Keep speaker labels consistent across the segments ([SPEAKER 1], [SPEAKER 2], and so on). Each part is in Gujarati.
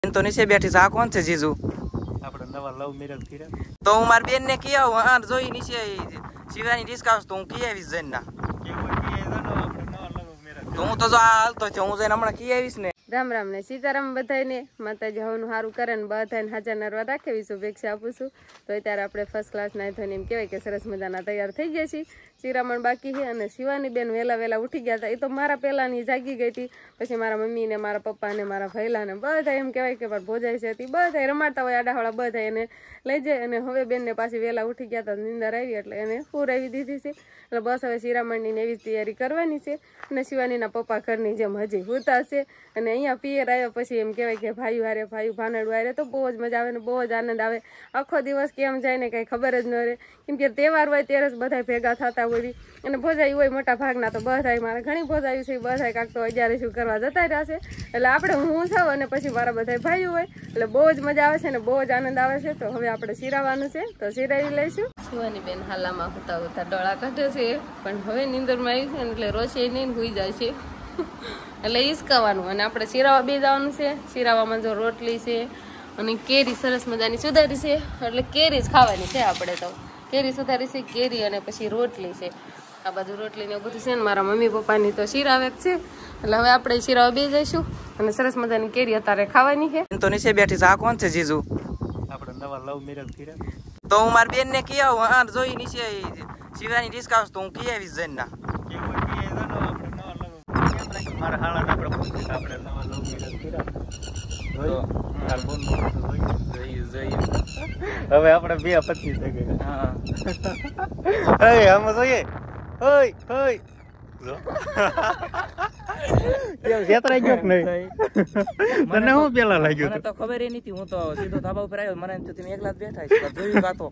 [SPEAKER 1] तो नीचे बैठी आ कौन से जीजू
[SPEAKER 2] આપણે નવા લવ મેરેજ કર્યા
[SPEAKER 1] तो હું મારી બેન ને કી આવું આ જોઈ નીચે શિવાની ડિસ્કાઉન્ટ તો હું કી આવીશ જઈને ના તો હું તો જો આ હાલતો છે હું જઈને હમણાં કી આવીશ ને
[SPEAKER 3] રામ રામ ને સીતારામ બધાને માતાજી હવનું સારું કરે ને બધાને હાજર નરવા રાખે એવી શુભેચ્છા આપું છું તો અત્યારે આપણે ફર્સ્ટ ક્લાસ નાઈ થઈને એમ કહેવાય કે સરસ મજાના તૈયાર થઈ ગયા છીએ શિરામણ બાકી છે અને શિવાની બેન વહેલા ઉઠી ગયા હતા એ તો મારા પહેલાંની જાગી ગઈ હતી પછી મારા મમ્મી ને મારા પપ્પા ને મારા ભૈલા ને બધા એમ કહેવાય કે ભોજાય છે તે બધા રમાડતા હોય આડાવાળા બધા એને લઈ જાય અને હવે બેનને પાછી વહેલા ઉઠી ગયા હતા નીંદર આવી એટલે એને પૂરાવી દીધી છે એટલે બસ હવે શિરામણની એવી તૈયારી કરવાની છે અને શિવાનીના પપ્પા ઘરની જેમ હજી હોતા છે અને અહીંયા પિયર આવ્યા પછી એમ કહેવાય કે ભાઈ ભાનડું હારે તો બહુ જ મજા આવે ને બહુ જ આનંદ આવે આખો દિવસ કેમ જાય ને કંઈ ખબર જ ન રહે કેમ કે તહેવાર હોય ત્યારે જ બધા ભેગા થતા હોય અને ભોજાઈ હોય મોટા ભાગના તો બધા મારે ઘણી ભોજાયું છે બધા કાંક તો અગિયાર શું કરવા જતા રહેશે એટલે આપણે હું છું અને પછી મારા બધા ભાઈઓ હોય એટલે બહુ જ મજા આવે છે ને બહુ જ આનંદ આવે છે તો હવે આપણે શિરાવાનું છે તો શિરાવી લઈશું શિવાની બેન હાલામાં હોતા ડોળા કાઢે છે પણ હવે નીંદરમાં આવી છે ને એટલે રોશે નહીં હોઈ જાય છે એટલે ઈસકાવાનું અને આપણે શિરાવા બે જવાનું છે શિરાવામાં જો રોટલી છે અને કેરી સરસ મજાની સુધારી છે એટલે કેરી જ ખાવાની છે આપણે તો કેરી સુધારી છે કેરી અને પછી રોટલી છે આ બાજુ રોટલી ને બધું છે ને મારા મમ્મી પપ્પાની તો શિરાવે જ છે એટલે હવે આપણે શિરાવા બે જઈશું અને સરસ મજાની કેરી અત્યારે ખાવાની છે
[SPEAKER 1] તો નીચે બેઠી આ કોણ છે જીજુ
[SPEAKER 2] આપણે નવા લવ મેરેજ કર્યા
[SPEAKER 1] તો હું મારી બેન ને કી આવું આ જોઈ નીચે શિવાની ડિસ્કાઉન્ટ તો હું કી આવીશ જઈને ના
[SPEAKER 2] મારા હાલા આપણે પૂછી આપણે નવા લવ મેરેજ કર્યા હવે આપણે બે પછી થઈ ગયા હા આમાં જોઈએ ઓય ઓય જો કેમ છેતરાઈ ગયો કે નહીં મને હું પેલા લાગ્યો
[SPEAKER 1] મને તો ખબર ય નથી હું તો સીધો ધાબા ઉપર આવ્યો મને તો તમે એકલા જ બેઠા છો જોયું કાતો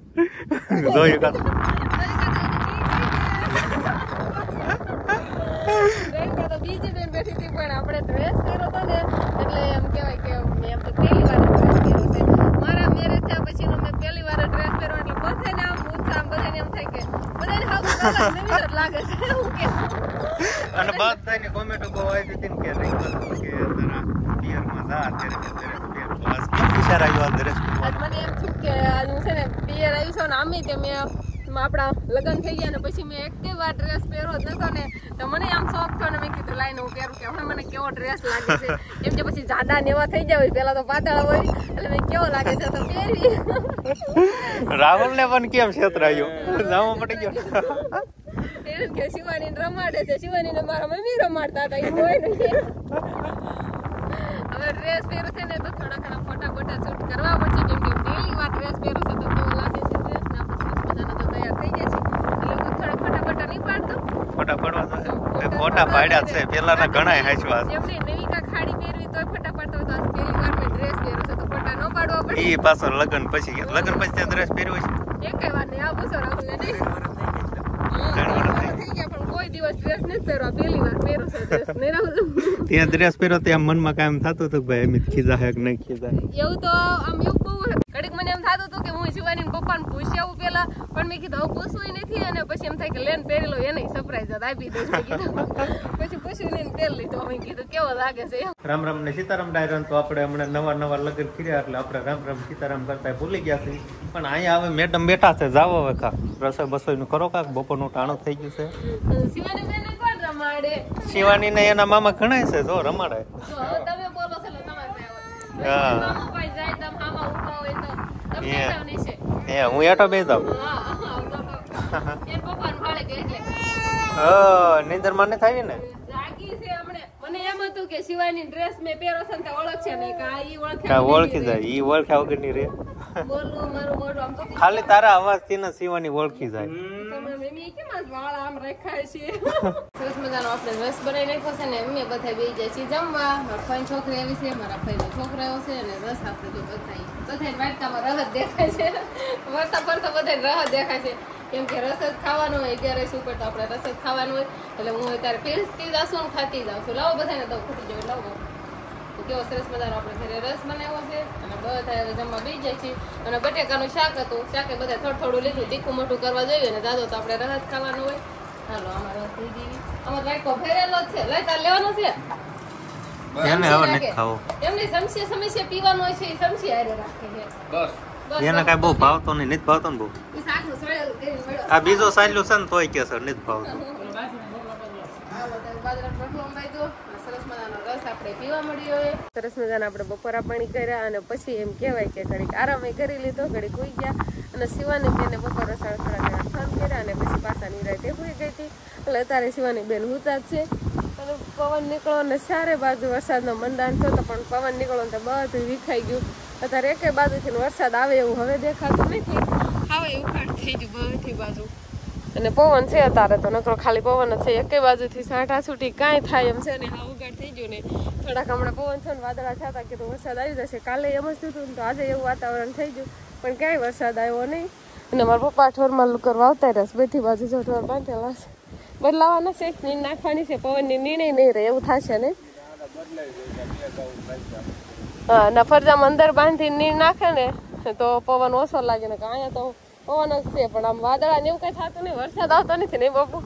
[SPEAKER 3] બીજી બેન બેઠી હતી પણ આપણે ડ્રેસ પહેર્યો હતો ને એટલે એમ કહેવાય કે મેં એમ તો પહેલી વાર ડ્રેસ પહેર્યો છે મારા મેરેજ થયા પછીનો મેં પહેલી વાર ડ્રેસ પહેર્યો એટલે બધાને આમ ઉત્સાહ બધાને એમ થાય કે બધાને હાવ નવીન જ લાગે છે એવું કે
[SPEAKER 2] અને બધાની કોમેન્ટો બહુ આવી હતી કે નહીં કે તારા પિયરમાં જા અત્યારે બસ વિચાર આવ્યો ડ્રેસ
[SPEAKER 3] મને એમ થયું કે હું છે ને પિયર આવી છું ને આમે તે મેં આપણા લગ્ન થઈ ગયા ને પછી મેં એક વાર ડ્રેસ પહેર્યો જ નતો ને તો મને આમ શોખ થયો ને મેં કીધું લાઈને હું પહેરું કે હવે મને કેવો ડ્રેસ લાગે છે એમ કે પછી જાડા ને એવા થઈ જાય હોય પેલા તો પાતળા હોય એટલે મેં કેવો લાગે છે તો પહેરી
[SPEAKER 2] રાહુલ ને પણ કેમ છેતરાયો જામો પડી ગયો
[SPEAKER 3] એમ કે શિવાની રમાડે છે શિવાની ને મારા મમ્મી રમાડતા હતા એ જોઈ ને હવે ડ્રેસ પહેરું છે ને તો થોડા ઘણા ફોટા શૂટ કરવા પડશે કેમ કે પહેલી વાર ડ્રેસ પહેરું છે તો કેવો લાગે છે ડ્રેસ ને આપણે સરસ મજાના તો તૈયાર થઈ ગયા છે એટલે થોડા ફોટા નહીં પાડતો
[SPEAKER 2] ફોટા પડવા છે ફોટા પાડ્યા છે પેલાના ઘણાય હાચવા
[SPEAKER 3] જેમને નવી કા ખાડી પહેરવી તોય ફોટા પાડતો તો આજ પહેલી વાર મેં ડ્રેસ પહેર્યો છે તો ફોટા ન પાડવા પડે
[SPEAKER 2] ઈ પાછો લગન પછી ડ્રેસ પહેર્યો છે
[SPEAKER 3] એકેય વાર નહીં આવું છો રાહુલ ને નહીં થઈ ગયા પણ કોઈ દિવસ ડ્રેસ નથી પહેરવા પહેલી વાર પહેર્યો છે ડ્રેસ નહીં રાહુલ
[SPEAKER 2] ત્યાં ડ્રેસ પહેર્યો ત્યાં મનમાં કામ થતું હતું ભાઈ એમ ખીજા હે કે નહીં ખીજા
[SPEAKER 3] એવું તો આમ એવું બહુ ઘડીક મને એમ થતું હતું કે હું શિવાની પપ્પાને પૂછી આવું પેલા પણ મેં કીધું હવે પૂછવું નથી અને પછી એમ થાય કે લેન પહેરેલો એને સરપ્રાઈઝ આપી દઈશ મેં કીધું પછી પૂછ્યું લઈને પહેરી લીધું મેં કીધું કેવો લાગે છે
[SPEAKER 2] રામ રામ ને સીતારામ ડાયરન તો આપણે હમણાં નવા લગ્ન કર્યા એટલે આપણે રામ રામ સીતારામ કરતા ભૂલી ગયા છે પણ અહીંયા હવે મેડમ બેઠા છે જાવો હવે કા રસોઈ બસોઈ નું કરો કાક બપોરનું ટાણું થઈ ગયું છે
[SPEAKER 3] શિવાની બેને કોણ રમાડે
[SPEAKER 2] શિવાની ને એના મામા ઘણા છે જો રમાડે
[SPEAKER 3] તમે બોલો છો તમારે
[SPEAKER 2] હા
[SPEAKER 3] મામા ભાઈ જાય તમ મામા ઉભા હોય તો તમે બેઠાવની છે
[SPEAKER 2] એ હું એટો બે જાવ
[SPEAKER 3] એન પપ્પાને ભાડે કે એટલે
[SPEAKER 2] નીંદર મને થાય ને
[SPEAKER 3] જાગી છે હમણે મને એમ હતું કે શિવાની ડ્રેસ મે પહેરો છે ને ઓળખશે નહીં કે આ ઈ
[SPEAKER 2] ઓળખી જાય ઈ ઓળખ્યા વગર ની રે
[SPEAKER 3] બોલું મારું મોઢું આમ તો
[SPEAKER 2] ખાલી તારા અવાજ થી ને શિવાની ઓળખી જાય
[SPEAKER 3] મમ્મી કેમ આજ વાળ આમ રાખ્યા છે સરસ મજાનો આપણે રસ બનાવી નાખ્યો છે ને અમે બધા બેસી જાય છે જમવા મારા ફઈ છોકરી આવી છે મારા ફઈનો છોકરો આવ્યો છે અને રસ આપણે જો બધા વાટકામાં રહત દેખાય છે વરતા ફરતા બધા રહત દેખાય છે કેમ કે રસ જ ખાવાનું હોય 11 ઉપર તો આપણે રસ જ ખાવાનું હોય એટલે હું અત્યારે પીરસતી જાશું ને ખાતી જાઉં છું લાવો બધાને દઉં ખૂટી જાય લાવો કેવો સરસ મજાનો આપણે ઘરે રસ બનાવ્યો છે અને બધા જમવા બેસી જાય છે અને બટેકાનું શાક હતું શાકે બધા થોડું લીધું તીખું મોટું કરવા જોઈએ ને જાદો તો આપણે રસ ખાવાનું હોય હાલો આમાં રસ થઈ ગઈ અમારે વાટકો ફેરેલો જ છે લઈ તાર લેવાનો છે
[SPEAKER 2] એને હવે નથી ખાવો
[SPEAKER 3] એમની સમસ્યા પીવાનું હોય છે એ સમસ્યા હારે રાખે છે બસ
[SPEAKER 2] એને કઈ બહુ ભાવતો નહીં, નથી ભાવતો ને બહુ.
[SPEAKER 3] એ શાકનું સળેલું કરીને મળ્યો
[SPEAKER 2] આ બીજો સાલ્યું છે ને તોય કે સર નથી ભાવતો.
[SPEAKER 3] બાજરાનો રોટલો અંબાઈ દો, સરસ મજાનો રસ આપણે પીવા મળ્યો. સરસ મજાના આપણે બપોરા પાણી કર્યા અને પછી એમ કહેવાય કે ઘડીક આરામ કરી લીધો, ઘડીક હોઈ ગયા અને શિવાની બેને બપોર થોડા ઘણા ફોન કર્યા અને પછી પાછા નિરાયતે હોઈ ગઈ હતી. એટલે અત્યારે શિવાની બેન હુતા જ છે અને પવન નીકળો ને ચારે બાજુ વરસાદનો મંડાણ થતો, પણ પવન નીકળો ને બધું વિખાઈ ગયું. અત્યારે એકે બાજુથી વરસાદ આવે એવું હવે દેખાતું નથી, આવે એવું ખાટ થઈ ગયું બધી બાજુ. અને પવન છે અત્યારે તો નકરો ખાલી પવન જ છે, એકે બાજુથી સાંઠા છૂટી કાંઈ થાય એમ છે ને. હા ઉગાડ થઈ ગયું ને થોડાક હમણાં પવન છે ને વાદળા થયા કે તો વરસાદ આવી જશે. કાલે એમ જ થયું ને તો આજે એવું વાતાવરણ થઈ ગયું પણ ક્યાંય વરસાદ આવ્યો નહીં. અને મારા પપ્પા ઠોરમાં કરવા આવતા રહેશે, બધી બાજુ જો ઠોર બાંધેલા છે. બદલાવાના છે, નીંદ નાખવાની છે, પવનની નિર્ણય નહીં રહે એવું થશે ને. હા ના ફરજામાં અંદર બાંધી નીર નાખે ને તો પવન ઓછો લાગે ને. અહીંયા તો પવન જ છે પણ આમ વાદળા ને એવું કઈ થતું નહીં, વરસાદ આવતો નથી ને બાપુ.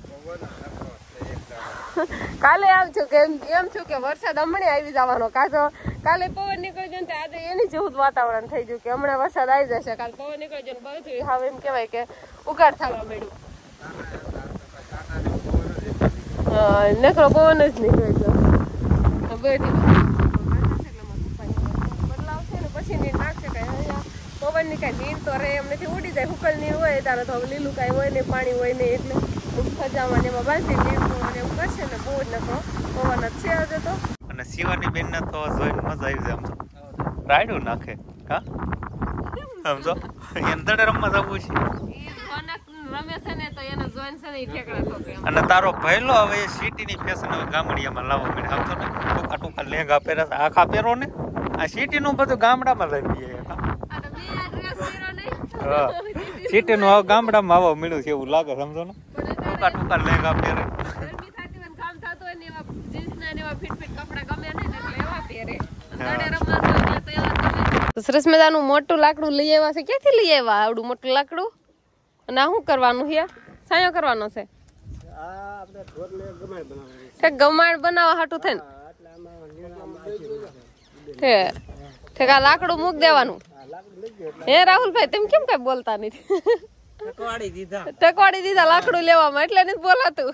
[SPEAKER 3] કાલે આમ છું કે એમ છું કે વરસાદ હમણાં આવી જવાનો, કાલે પવન નીકળી ગયો ને આજે એની જેવું જ વાતાવરણ થઈ ગયું કે હમણાં વરસાદ આવી જશે. કાલે પવન નીકળી ગયો ને બધું હવે એમ કહેવાય કે ઉગાડ થવા મળ્યું. નકરો પવન જ નીકળી ગયો બધી બદલાવ છે ને પછી નીર નાખશે કઈ. અહીંયા પવન ની કઈ નીર તો રે એમ નથી, ઉડી જાય. હુકલ નીર હોય ત્યારે તો લીલું કઈ હોય ને પાણી હોય ને એટલે ખજામાં એમાં બાંધી નીર એવું કરશે ને બહુ જ નકરો પવન જ છે આજે તો.
[SPEAKER 2] અને શિવાની બેન ને તો જોઈને મજા આવી જાય. આમ તો રાયડું નાખે હા સમજો એને દડે રમવા જવું છે. અને તારો પહેલો હવે સિટી ની ફેશન હવે ગામડિયામાં લાવવા મળે. આમ તો ને ટૂંકા ટૂંકા લેંગા પહેરે આખા પહેરો ને આ સિટી નું બધું ગામડામાં લઈ દઈએ. સિટી નું હવે ગામડામાં આવવા મળ્યું છે એવું લાગે સમજો ને. ટૂંકા ટૂંકા લેંગા પહેરે.
[SPEAKER 3] સરસ મજાનું મોટું લાકડું લઈ આવ્યા છે. ક્યાંથી લઈ આવ્યા આવડું મોટું લાકડું? અને શું કરવાનું છે? સાયો કરવાનો છે? ગમાણ બનાવવા હાટું થઈને ઠેકા લાકડું મૂક દેવાનું. હે રાહુલભાઈ તેમ કેમ કઈ બોલતા નથી? ટકવાડી દીધા લાકડું લેવામાં એટલે નથી બોલાતું.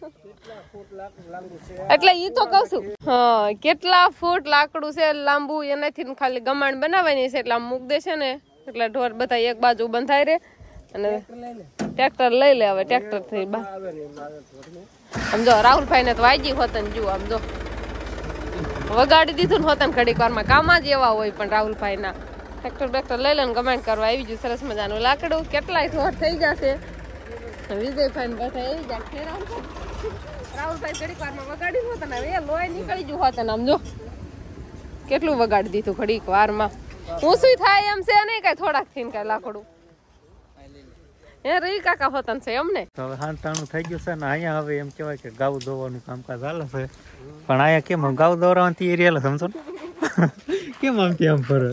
[SPEAKER 3] એટલે ઈ તો કઉ છું. હા કેટલા ફૂટ લાકડું છે લાંબુ, એનાથી ખાલી ગમાણ બનાવવાની છે. એટલે આમ મૂક દેશે ને એટલે ઢોર બધા એક બાજુ બંધાઈ રે. અને ટ્રેક્ટર લઈ લે. હવે ટ્રેક્ટર થી સમજો રાહુલભાઈ ને તો વાગી હોત ને જુઓ આમ જો વગાડી દીધું ને હોત ને ઘડીક વારમાં. કામ જ એવા હોય પણ રાહુલભાઈ ના. ટ્રેક્ટર બેક્ટર લઈ લે ને કમેન્ટ કરવા આવી ગયું સરસ મજાનું લાકડું. કેટલાય ઢોર થઈ જશે. વિજયભાઈ ને બધા આવી જાય. રાહુલભાઈ ઘડીક વારમાં વગાડી હોત ને હવે લોહી નીકળી ગયું હોત ને આમ જો કેટલું વગાડી દીધું ઘડીક વારમાં. ઊંચું થાય એમ છે નહીં કઈ થોડાક થી કઈ લાકડું. હે રહી કાકા હોતન છે એમને.
[SPEAKER 2] હવે હાંતાણું થઈ ગયું છે ને અહીંયા હવે એમ કહેવાય કે ગાઉ દોવાનું કામકાજ ચાલે છે. પણ અહીંયા કેમ ગાઉ દોરવાની એરિયા સમજો ને કેમ આમ કેમ ફરે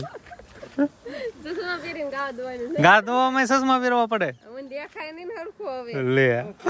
[SPEAKER 2] ગા દોવામાં ચશ્મા પહેરવા પડે. લે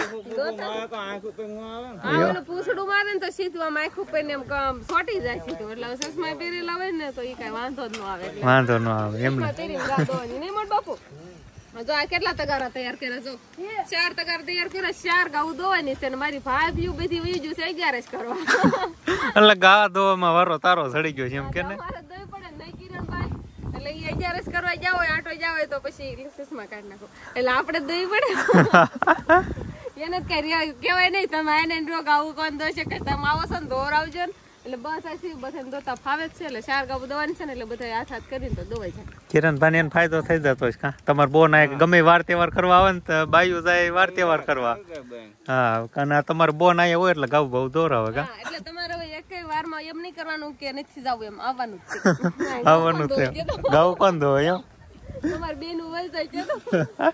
[SPEAKER 3] પૂછડું મારે ને તો સીધું આમ આખું પહેરીને એમ સોટી જાય સીધું. એટલે ચશ્મા પહેરેલા હોય ને તો એ કઈ વાંધો જ ન આવે.
[SPEAKER 2] વાંધો ન આવે એમ
[SPEAKER 3] નહીં મોટ બાપુ. જો આ કેટલા તગારા તૈયાર કર્યા? જો 4 તગારા તૈયાર કર્યા. 4 ગાઉ દોવાની છે. મારી ભાભી બધી વહી ગયું છે 11 જ કરવા.
[SPEAKER 2] એટલે ગા દોવામાં વારો તારો ચડી ગયો છે એમ કે ને.
[SPEAKER 3] દોઈ પડે નહીં કિરણભાઈ. એટલે એ 11 જ કરવા જાવ હોય આટો જાવ હોય તો પછી ચશ્મા કાઢી નાખો. એટલે આપણે દોઈ પડે એને જ કઈ કેવાય નહીં તમે એને રોગ આવું કોણ દોઈ શકે. તમે આવો છો ને દોરાવજો ને એટલે બસ બધા દોતા ફાવે જ છે. એટલે 4 ગાઉ દોવાની છે ને એટલે બધા હાથ કરીને તો દોવાઈ જાય.
[SPEAKER 2] કિરણભાઈ એને ફાયદો થઈ જતો છે. કા તમારે બોન ગમે વાર તહેવાર કરવા આવે ને તો બાયુ જાય વાર તહેવાર કરવા. હા અને તમારે બોન આયા હોય એટલે ગાઉ બહુ દોરાવે. કા
[SPEAKER 3] એટલે તમારે એક વારમાં એમ નહીં કરવાનું કે નથી જવું, એમ આવવાનું જ છે.
[SPEAKER 2] આવવાનું છે. ગાઉ કોણ દો એમ
[SPEAKER 3] તમારે બેનું વઈ જાય કે તો આ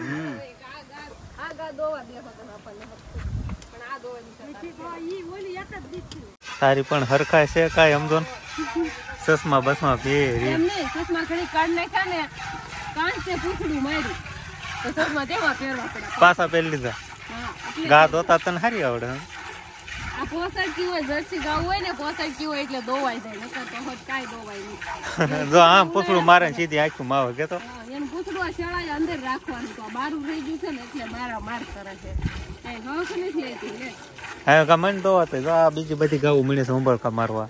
[SPEAKER 3] ગા દોવા દે આપણને. પણ આ દોવાની ઓલી એક જ દીધી
[SPEAKER 2] તારી પણ હરખાય છે કાંઈ સમજો ને. ચશ્મા બસમાં પહેરી
[SPEAKER 3] એમ નહીં ચશ્મા ઘડી કાઢ નાખ્યા ને કાંચ છે પૂછડું માર્યું તો ચશ્મા તેમાં પહેરવા પડે.
[SPEAKER 2] પાછા પહેરી લીધા. ગા દોતા તને હારી આવડે.
[SPEAKER 3] આ પોસાડતી હોય જર્સી ગાવું હોય ને પોસાડતી હોય એટલે દોવાઈ જાય નકર તો હોત કાંઈ દોવાય નહીં.
[SPEAKER 2] જો આમ પૂછડું મારે ને સીધી આખું માવે કેતો
[SPEAKER 3] એનું પૂછડું આ શેળાએ અંદર રાખવાનું તો બારું થઈ ગયું છે ને એટલે મારા માર કરે છે કઈ ઘઉં નથી લેતી લે
[SPEAKER 2] હવે કા મને તો હતો જો આ બીજી બધી ગાવું મળે છે ઉંબરકા મારવા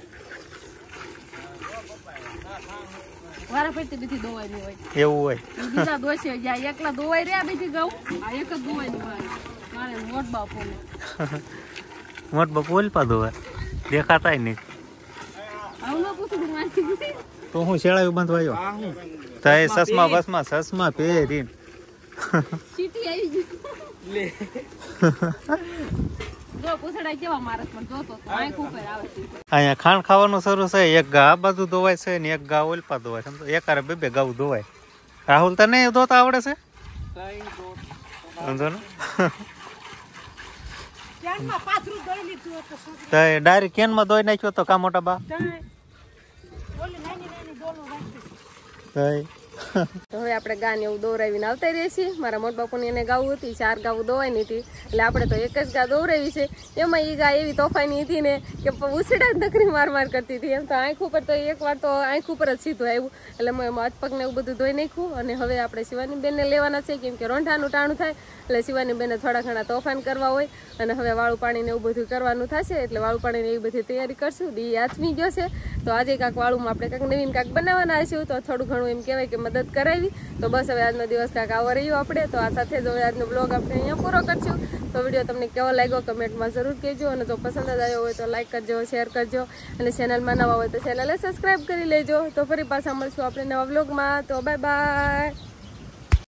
[SPEAKER 3] વારા ફરતી બીજી દોવાઈ નહીં હોય
[SPEAKER 2] એવું હોય
[SPEAKER 3] બીજા દોશે જ્યાં એકલા દોવાઈ રહ્યા બીજી ગાઉં આ એક જ દોવાઈ નહીં મારે મોટ બાપોને
[SPEAKER 2] મોટ બાપુ ઓલપા દોવા દેખાતાય નહીં
[SPEAKER 3] આવું ન પૂછું મારી
[SPEAKER 2] તો હું શેળાયું બાંધવા આવ્યો તો એ સસમા પહેરીને
[SPEAKER 3] ચીટી આવી ગઈ લે જો પૂછડા કેવા મારસ પણ જોતો તો આંખ ઉપર આવે છે
[SPEAKER 2] અહીંયા ખાણ ખાવાનું શરૂ છે એક ગા આ બાજુ ધોવાય છે ને એક ગા ઓલપા ધોવાય સમજો એકારે બે ગાવ ધોવાય રાહુલ તને ધોતા આવડે છે વાંધો ને
[SPEAKER 4] કેનમાં પાથરું દોઈ લીધું હતું
[SPEAKER 2] તો ડાયરેક્ટ કેનમાં ધોઈ નાખ્યો તો કા મોટા બા
[SPEAKER 4] ઓલી નાની ડોલું રાખી
[SPEAKER 3] તો હવે આપણે ગાને એવું દોરાવીને આવતા રહીએ છીએ મારા મોટ બાપુની એને ગાવું હતી 4 ગાવું દોવાની હતી એટલે આપણે તો એક જ ગા દોરાવી છે એમાં એ ગા એવી તોફાની હતી ને કે ઉછડા જ નકરી માર કરતી હતી એમ તો આંખ ઉપર તો એકવાર તો આંખ ઉપર જ સીધું આવ્યું એટલે મેં હાથ પગને એવું બધું ધોઈ નાખ્યું અને હવે આપણે શિવાની બેનને લેવાના છે કેમ કે રોંઢાનું ટાણું થાય એટલે શિવાની બેનને થોડા ઘણા તોફાન કરવા હોય અને હવે વાળું પાણીને એવું બધું કરવાનું થશે એટલે વાળું પાણીને એવી બધી તૈયારી કરશું દી આથમી ગયો છે તો આજે કાંક વાળુંમાં આપણે કાંક નવીન કાંક બનાવવાના હશું તો થોડું ઘણું એમ કહેવાય કે મદદ કરાવી તો બસ હવે આજનો દિવસ કાંક આવો રહ્યો આપણે તો આ સાથે જ હવે આજનો બ્લોગ આપણે અહીંયા પૂરો કરશું તો વિડીયો તમને કેવો લાગ્યો કમેન્ટમાં જરૂર કહેજો અને જો પસંદ જ આવ્યો હોય તો લાઈક કરજો શેર કરજો અને ચેનલમાં નવા હોય તો ચેનલને સબસ્ક્રાઈબ કરી લેજો તો ફરી પાછા મળશું આપણે નવા બ્લોગમાં તો બાય બાય.